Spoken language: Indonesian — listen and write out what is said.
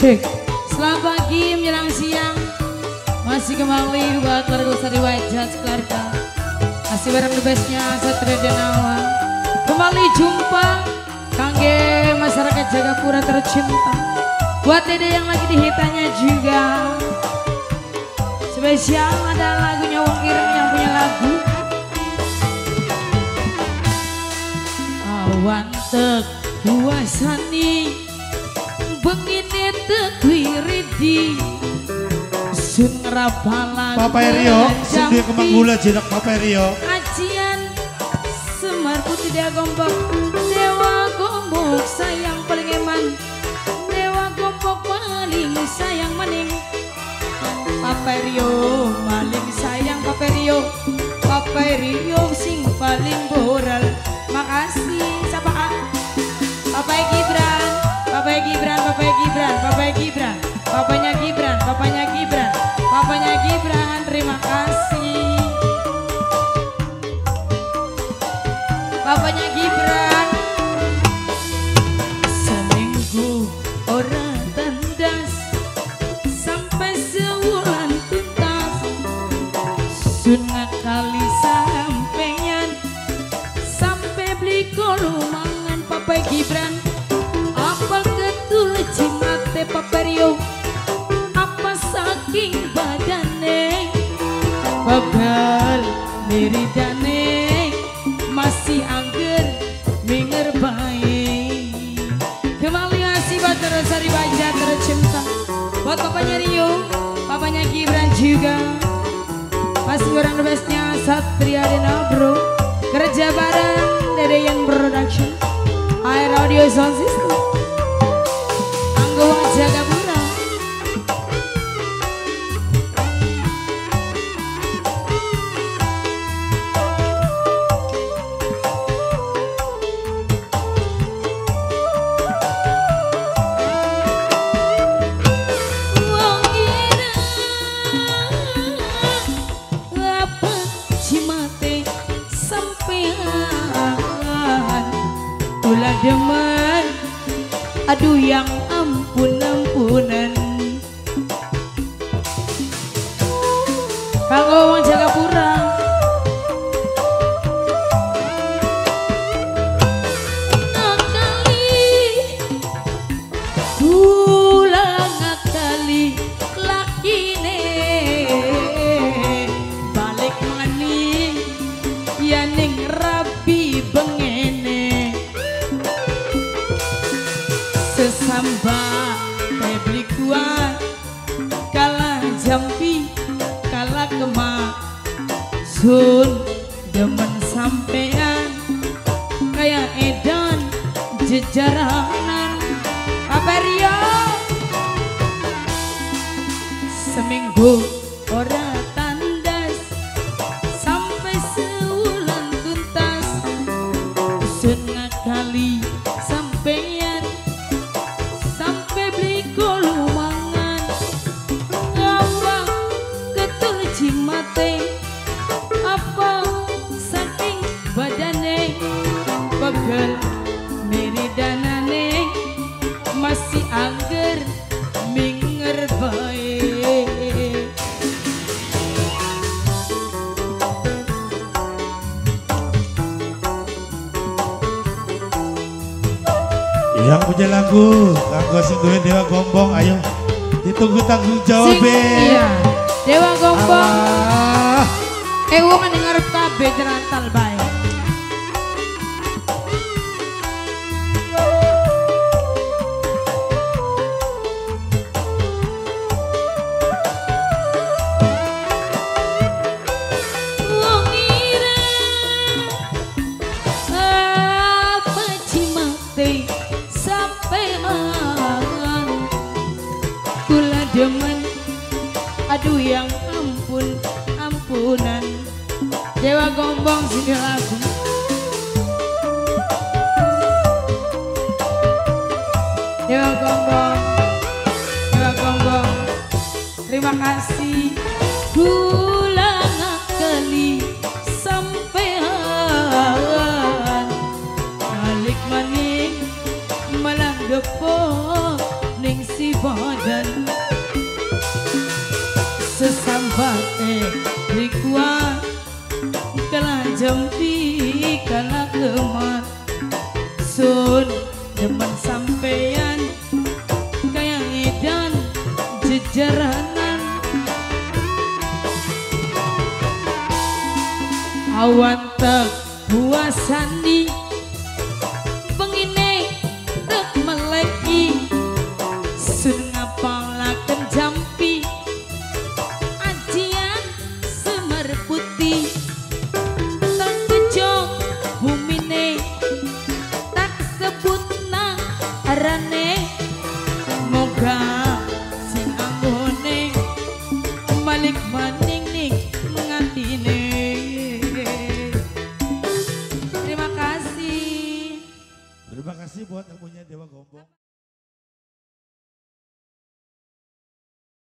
Cek. Selamat pagi menjelang siang. Masih kembali buat keluarga besar riwayat Jats keluarga. Masih bareng the bestnya Satria Danawa. Kembali jumpa kangge masyarakat Jagapura tercinta. Buat dede yang lagi dihitannya juga. Spesial ada lagunya Wong Ireng yang punya lagu. Awan tek puasani begini tekwiridi sun rapalan Papa Rio sendiri kembang gula jenak Papa Rio ajian semar putih dia gombok dewa gombok sayang paling eman dewa gombok paling sayang maning Papa Rio paling sayang Papa Rio sing paling boral. Makasih sapaan Papanya Gibran terima kasih Papanya Gibran. Seminggu orang tandas sampai sewulan tuntas sunat kali sampeyan sampai beli kolumangan Papa Gibran. Apa ketul cimate Papa Rio apa saking badane bakal miridane masih angger minger baik. Kembali ngasih bater sari baja tercinta buat Papanya Rio, Papanya Gibran juga. Masih orang the bestnya Satria Dena bro. Kerja bareng Dede yang production Air Audio Sound System Anggo Jagapura. Wong ireng apa cimate sampean ulah demen aduh yang ampun-ampunan kanggo wong Jagapura. Ngakali lakine balik maning ya ning rabi bengene sesamba tebli kuat kalah jampi kalah kemak sun demen sampean kayak edan jejaranan Papa Rio. Seminggu ora tandas sampai sewulan tuntas setengah kali sampeyan sampai beli kolumangan ngawang ketul cimate apa saking badane pegel miridanane masih angger minger baik. yang punya lagu kanggo sing duwe Dewa Gombong ayo ditunggu tanggung jawab Iya Dewa Gombong wong ngarep kabeh jerantal bae. Demen aduh yang ampunan Dewa Gombong sini lagu Dewa Gombong terima kasih gula ngakali sampean balik maning malah gepo ning si bon kuat kalah jampi kalah kemat sun demen sampeyan kayak edan jejeranan awan tak puasani pengine tak meleki sun ngapalaken jampi ajian semar putih tak kejong bumine tak sebut nang arane moga sing anggone balik maning ning ngatine. Terima kasih buat yang punya Dewa Gombong.